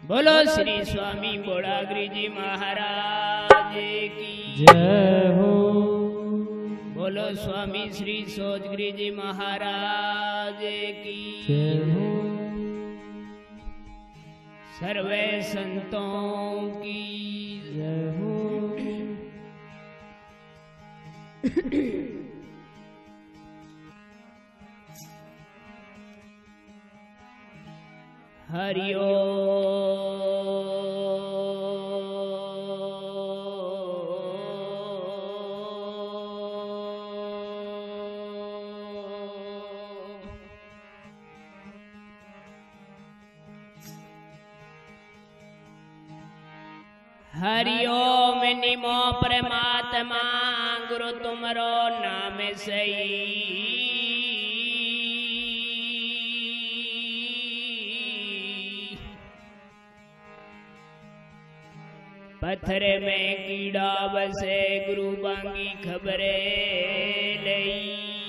बोलो श्री स्वामी बोड़ागिरी जी महाराज की जय हो। बोलो स्वामी श्री सोजगिरी जी महाराज की जय हो। सर्वे संतों की जय हो। हरि ओम। हरि ओम निमो परमात्मा गुरु तुमरो नाम सही। पत्थर में कीड़ा बसे गुरु बांगी खबरे लई।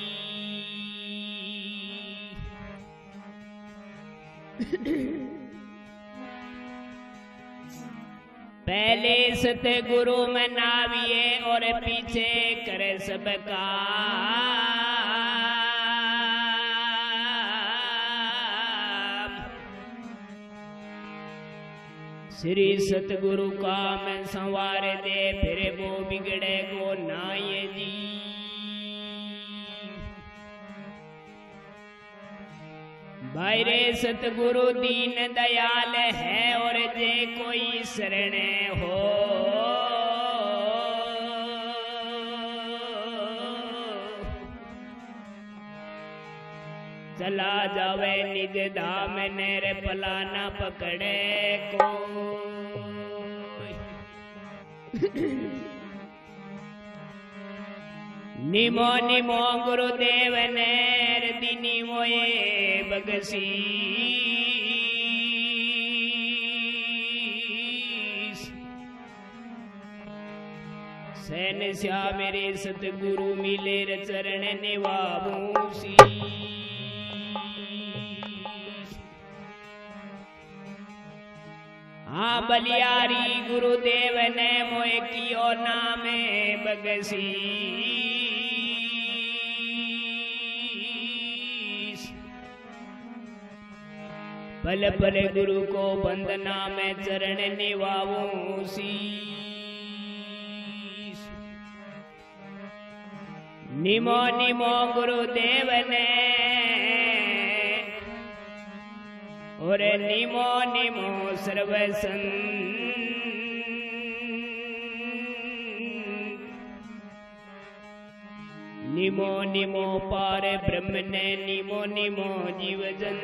पहले सतगुरु में नाविये और पीछे करे सबका। श्री सतगुरु का मैं संवार दे फिर वो बिगड़े को नाये जी। बायरे सतगुरु दीन दयाल है और जे कोई शरण हो। चला जावे निज धाम नेरे पलाना पकड़े को। निमो निमो गुरुदेव नेर दिनी मोए बगसी। सैन स्या मेरे सतगुरु मिले चरण निवाबूसी। हाँ बलियारी गुरुदेव ने मोए कियो नामे बगसी। पल पल गुरु को बंदना में चरण निवाऊं शीश। निमो निमो गुरुदेव ने और निमो निमो सर्वसन। निमो निमो पार ब्रह्म ने निमो निमो जीवजन।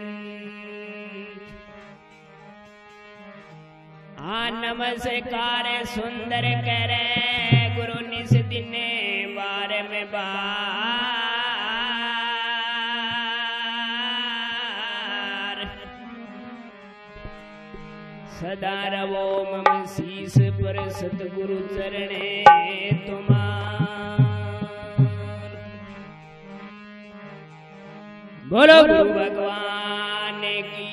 नमस्कार सुंदर करे गुरु निस दिने बार में बार। सदा रवो मम शीस पर सतगुरु चरणे तुम्हार। बोलो गुरु भगवान की।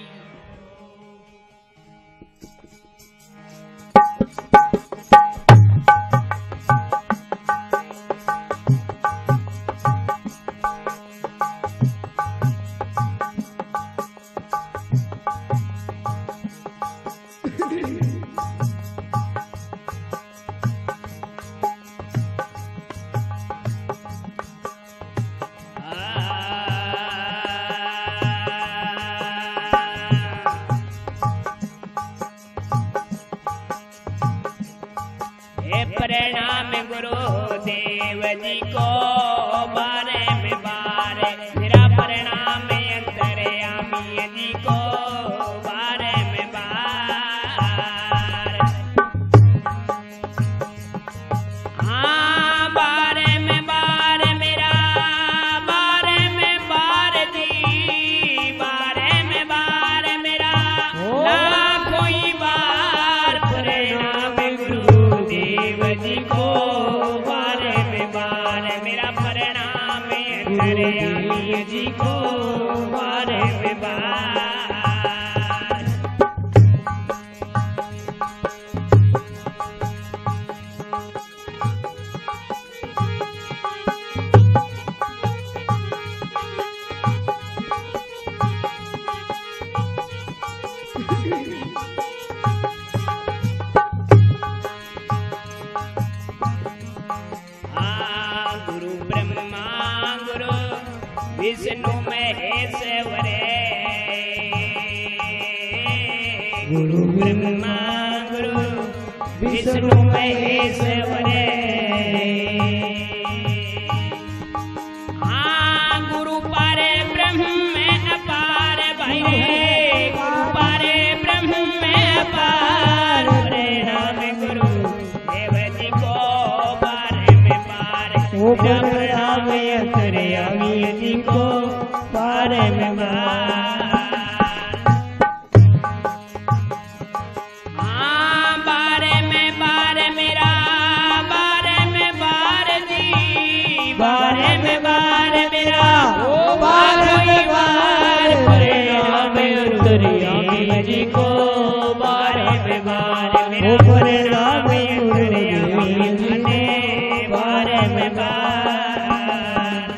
प्रणाम गुरुदेव जी को बारे में बारे। मेरा प्रणाम अंतर्यामी जी को बारे में बार। हाँ बारे में बार मेरा बारे में बार जी। बारे में बार मेरा ना कोई बार। प्रणाम गुरुदेव जी को बारे में बार। मेरा प्रणाम अंतर्यामी जी को बारे में बार। गुरु ब्रह्मा गुरु विष्णु महेश्वर गुरु पारे ब्रह्म में अपार भाई गुरु पारे ब्रह्म में अपार नाम गुरु देव जी को बारे में पार प्रणाम अंतर्यामी जी को बारे में पार जी को बारे में बार मेरा परिणाम बारे में बार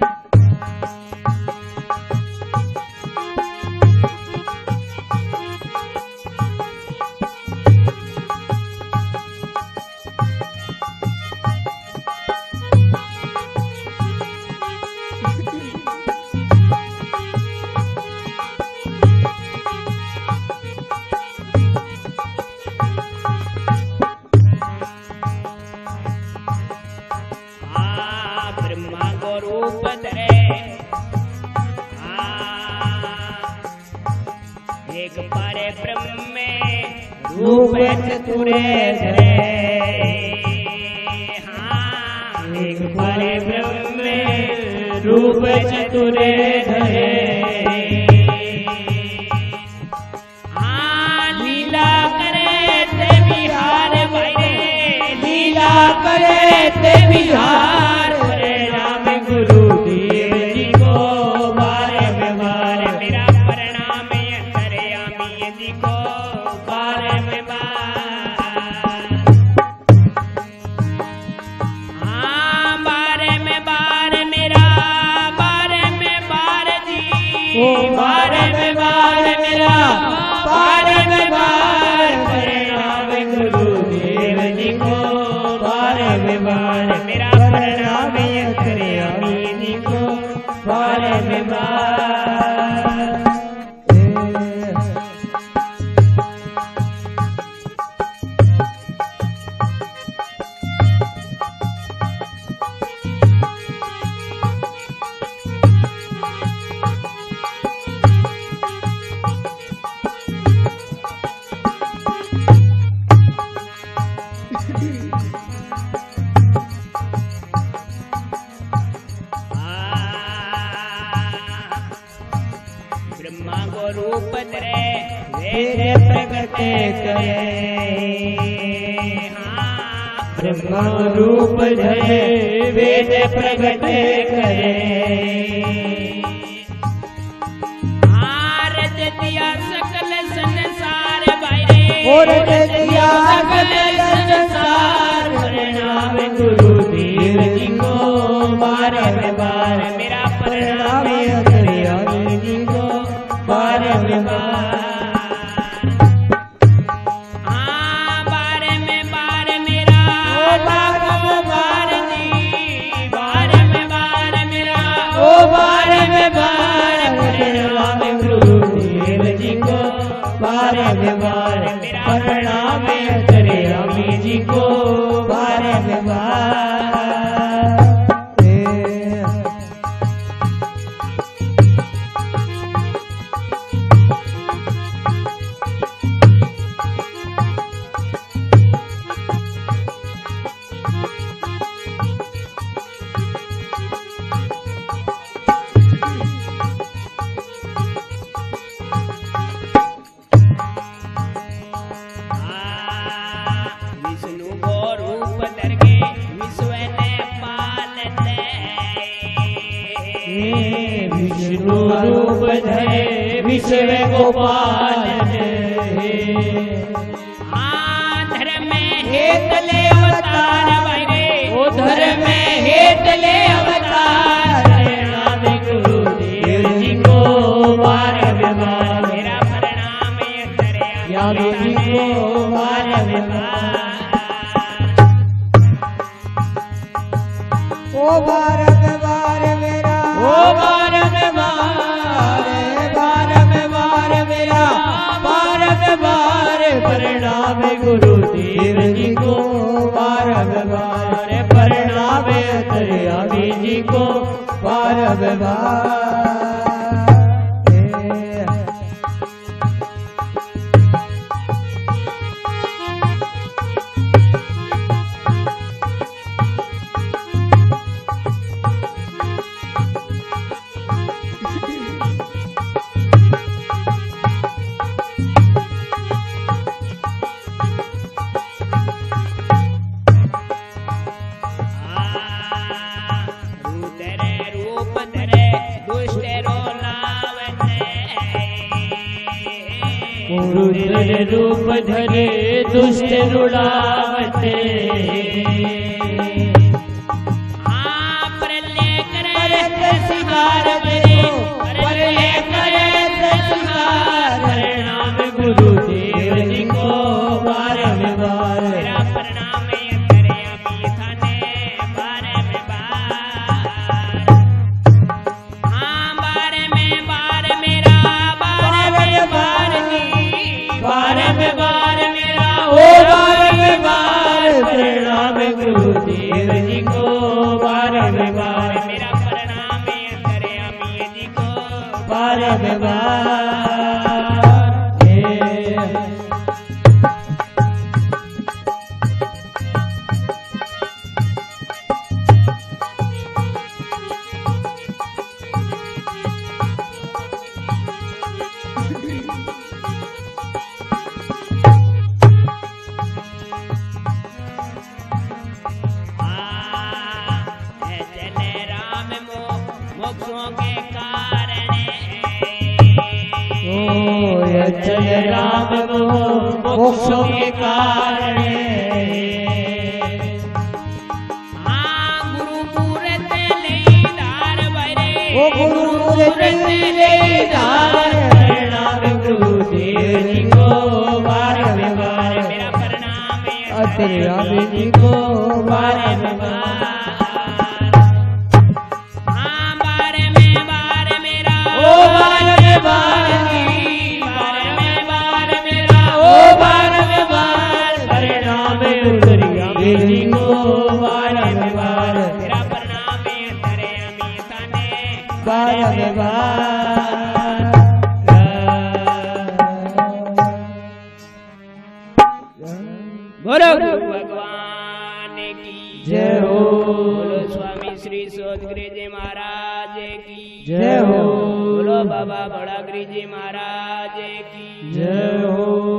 एक पारे ब्रह्म में रूप चतुरे धरे एक पारे ब्रह्म में रूप चतुरे धरे लीला करे ते बिहार भाई लीला करे ते बिहार राम गुरु देव जी को बारे में बार मेरा प्रणाम अंतर्यामी जी को बारे में बार बारे में बार मेरा बारे में बार जी बारे में बार मेरा बारे में बार प्रणाम गुरु देव जी को बारे में बार मेरा प्रणाम अंतर्यामी जी को बारे में बार ब्रह्मा को रूप धरे वेद प्रकट करे ब्रह्मा रूप धरे वेद प्रकट करे रच दिया सकल संसार भाई और रच दिया सकल संसार प्रणाम गुरु देव जी को बारे में बार मेरा प्रणाम अंतर्यामी जी को बारे में बार बारे में बार मेरा बारे में बार जी बारे में बार मेरा बारे में बार प्रणाम गुरु देव जी को बारे में बार प्रणाम अंतर्यामी जी को बारे में बार विष्णु रूप धरे विश्व गोपाल धर्म में हेत ले अवतार भाई धर्म में हेत ले अवतार नाम गुरु देव जी को बारे में बार मेरा प्रणाम अंतर्यामी जी को बारे में बार ओ बारे में बार मेरा ओ बारे में बार प्रणाम गुरुदेव जी को बारह बार प्रणाम अंतर्यामी जी को बारह बार। रुद्र रूप धरे दुष्ट रुलावते प्रलय करे संहार बरे प्रलय करे संहार प्रणाम गुरुदेव जी को बारह बार मेरा प्रणाम अंतर्यामी थाने बारह बार। हाँ बारह में बार मेरा बारह बार बारह बार मेरा ओ बारह बार प्रणाम गुरुदेव जी को बारह बार मेरा प्रणाम अंतर्यामी जी को बारह बार। चल राम मोक्षों के कारण हाँ गुरु मूरत ले धार बरे ओ गुरु मूरत ले धार प्रणाम गुरुदेव जी को बारह बार मेरा प्रणाम अंतर्यामी जी को बारह बार। हाँ बारह में बार मेरा ओ बारह बार जी को बारह बार मेरा प्रणाम अंतर्यामी थाने बारह बार। बोलो भगवान की जय हो। बोलो स्वामी श्री सदगुरु जी महाराज की जय हो। बोलो बाबा बड़ा गिरी जी महाराज की जय हो।